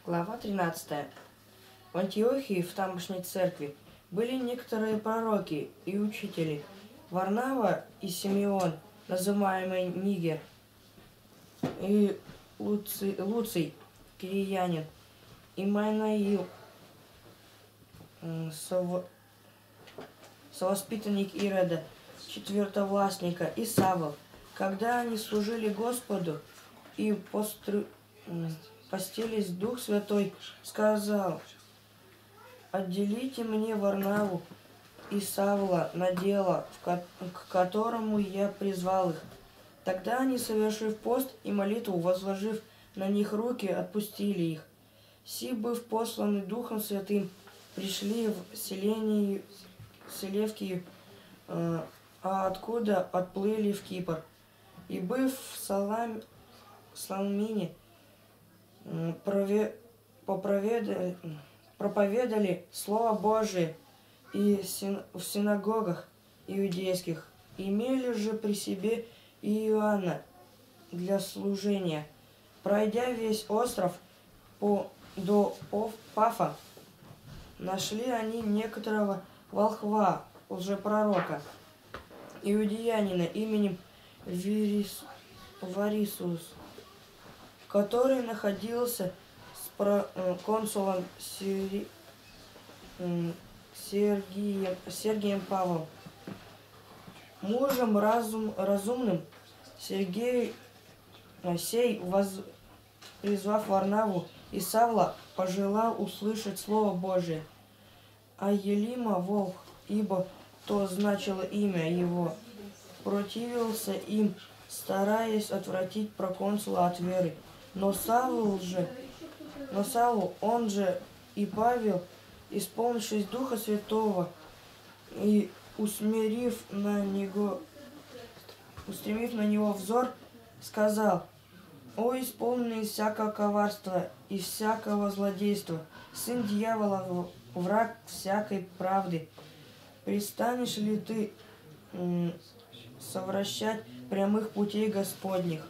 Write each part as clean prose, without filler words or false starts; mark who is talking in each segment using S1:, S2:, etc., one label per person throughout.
S1: Глава 13. В Антиохии, в тамошней церкви, были некоторые пророки и учители: Варнава и Симеон, называемый Нигер, и Луций, кириянин, и Манаил, совоспитанник Ирода, четвертовластника, и Савл. Когда они служили Господу и постились, Дух Святой сказал: «Отделите мне Варнаву и Савла на дело, к которому я призвал их». Тогда они, совершив пост и молитву, возложив на них руки, отпустили их. Си, быв посланы Духом Святым, пришли в Селевкию, а откуда отплыли в Кипр. И, быв в Салмине, проповедали Слово Божие и в синагогах иудейских. Имели же при себе и Иоанна для служения. Пройдя весь остров до Пафа, нашли они некоторого волхва, лжепророка, иудеянина именем Варисус, который находился с консулом Сергием Павлом. Мужем разумным сей, призвав Варнаву и Савла, пожелал услышать Слово Божие. А Елима волк, ибо то значило имя его, противился им, стараясь отвратить проконсула от веры. Но Савл, он же и Павел, исполнившись Духа Святого и устремив на него взор, сказал: «О, исполненный всякого коварства и всякого злодейства, сын дьявола, враг всякой правды, пристанешь ли ты совращать прямых путей Господних?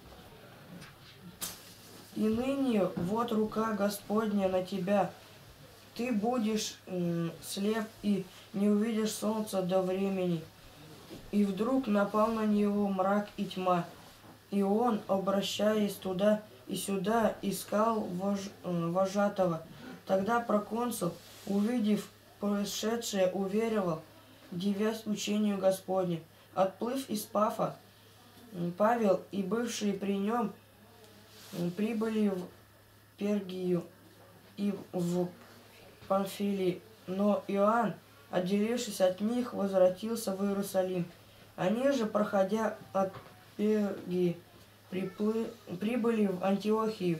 S1: И ныне вот рука Господня на тебя. Ты будешь слеп и не увидишь солнца до времени». И вдруг напал на него мрак и тьма, и он, обращаясь туда и сюда, искал вожатого. Тогда проконсул, увидев происшедшее, уверовал, дивясь учению Господню. Отплыв из Пафа, Павел и бывшие при нем прибыли в Пергию и в Памфилии, но Иоанн, отделившись от них, возвратился в Иерусалим. Они же, проходя от Пергии, прибыли в Антиохию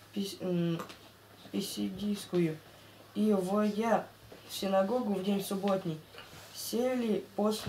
S1: Писидийскую, и, войдя в синагогу в день субботний, сели.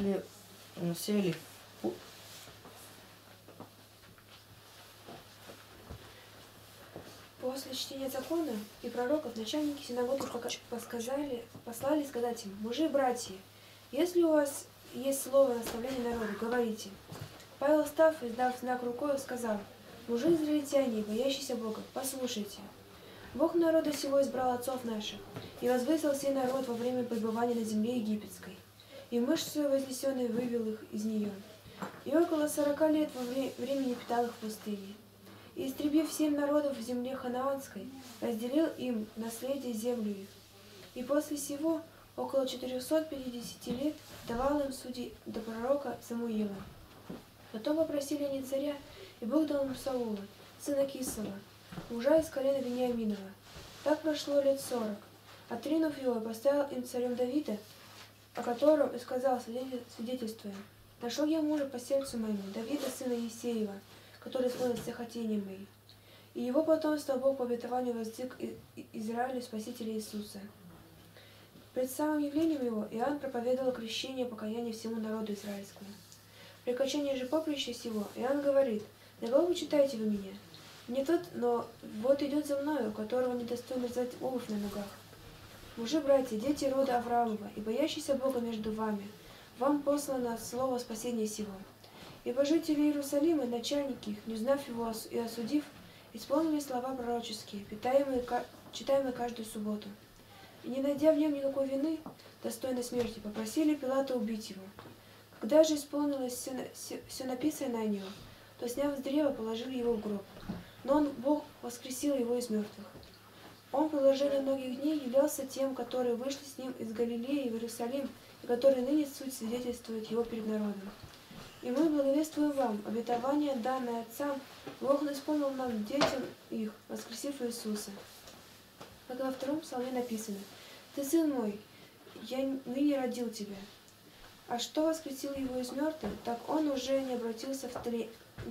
S2: После чтения закона и пророков начальники синагоги послали сказать им: «Мужи, братья, если у вас есть слово наставления народу, говорите». Павел, встав и дав знак рукой, сказал: «Мужи израильтяне, боящиеся Бога, послушайте. Бог народа сего избрал отцов наших и возвысил сей народ во время пребывания на земле египетской, и мышцей вознесенной вывел их из нее, и около 40 лет во времени питал их в пустыне. И, истребив 7 народов в земле ханаанской, разделил им наследие землю их. И после сего около 450 лет давал им судей до пророка Самуила. Потом попросили они царя, и Бог дал им Саула, сына Кисова, мужа из колена Вениаминова. Так прошло лет 40. Отринув его, поставил им царем Давида, о котором и сказал, свидетельствуя: «Нашел я мужа по сердцу моему, Давида, сына Есеева, который исполнит все хотения мои». И его потомство Бог по обетованию воздвиг Израилю Спасителя Иисуса. Пред самым явлением его Иоанн проповедовал крещение и покаяние всему народу израильскому. При качании же поприща сего Иоанн говорит: «На кого почитаете вы меня? Не тот, но вот идет за мною, которого недостойно взять обувь на ногах. Мужи, братья, дети рода Авраамова и боящиеся Бога между вами, вам послано слово спасения сего. Ибо жители Иерусалима, начальники их, не узнав его и осудив, исполнились слова пророческие, читаемые каждую субботу. И не найдя в нем никакой вины, достойной смерти, попросили Пилата убить его. Когда же исполнилось все написанное на него, то, сняв с древа, положили его в гроб. Но Бог воскресил его из мертвых. Он в продолжении многих дней являлся тем, которые вышли с ним из Галилеи в Иерусалим, и которые ныне суть свидетельствуют его перед народом. И мы благовествуем вам обетование, данное отцам, Бог исполнил нам, детям их, воскресив Иисуса. Как во втором псалме написано: «Ты, сын мой, я ныне родил тебя». А что воскресил его из мертвых, так он уже не обратился в тление.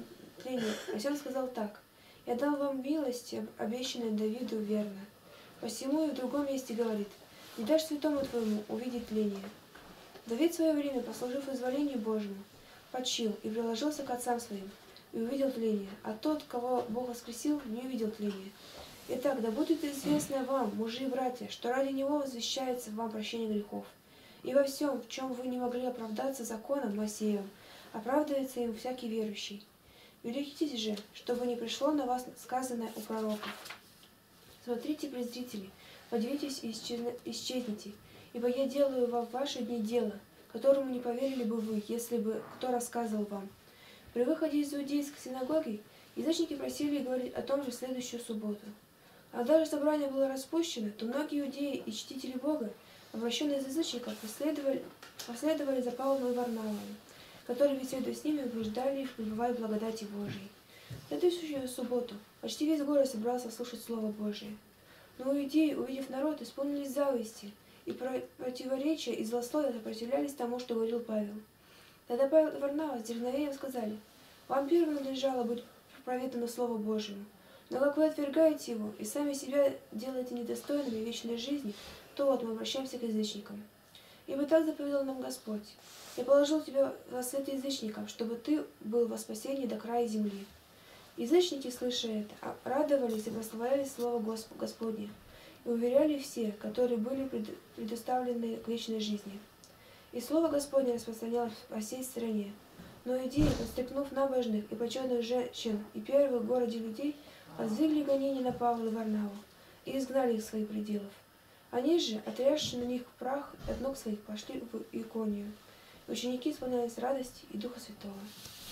S2: А сам сказал так: «Я дал вам милость, обещанную Давиду верно». Посему и в другом месте говорит: «Не дашь святому твоему увидеть тление». Давид в свое время, послужив изволению Божьему, почил и приложился к отцам своим, и увидел тление, а тот, кого Бог воскресил, не увидел тления. Итак, да будет известно вам, мужи и братья, что ради него возвещается вам прощение грехов. И во всем, в чем вы не могли оправдаться законом Моисеевым, оправдывается им всякий верующий. Берегитесь же, чтобы не пришло на вас сказанное у пророков. Смотрите, презрители, подивитесь и исчезните, ибо я делаю во ваши дни дело, которому не поверили бы вы, если бы кто рассказывал вам. При выходе из иудейской синагоги язычники просили говорить о том же в следующую субботу. А даже собрание было распущено, то многие иудеи и чтители Бога, обращенные из язычников, последовали за Павлом и Варнавом, которые, беседуя с ними, убеждали их пребывать в благодати Божией. В следующую субботу почти весь город собрался слушать Слово Божие. Но иудеи, увидев народ, исполнились зависти, и противоречия и злословия сопротивлялись тому, что говорил Павел. Тогда Павел и Варнава с дерзновением сказали: «Вам первым надлежало быть проповедано Слову Божьему. Но как вы отвергаете его и сами себя делаете недостойными вечной жизни, то вот мы обращаемся к язычникам. Ибо так заповедал нам Господь: я положил тебя во свет язычникам, чтобы ты был во спасении до края земли». Язычники, слыша это, радовались и прославляли слово Господне, и уверяли все, которые были предоставлены к вечной жизни. И слово Господне распространялось по всей стране. Но иудеи, подстрекнув набожных и почетных женщин и первых в городе людей, воздвигли гонения на Павла и Варнаву и изгнали их из своих пределов. Они же, отрясши на них прах от ног своих, пошли в Иконию. Ученики исполнялись радости и Духа Святого.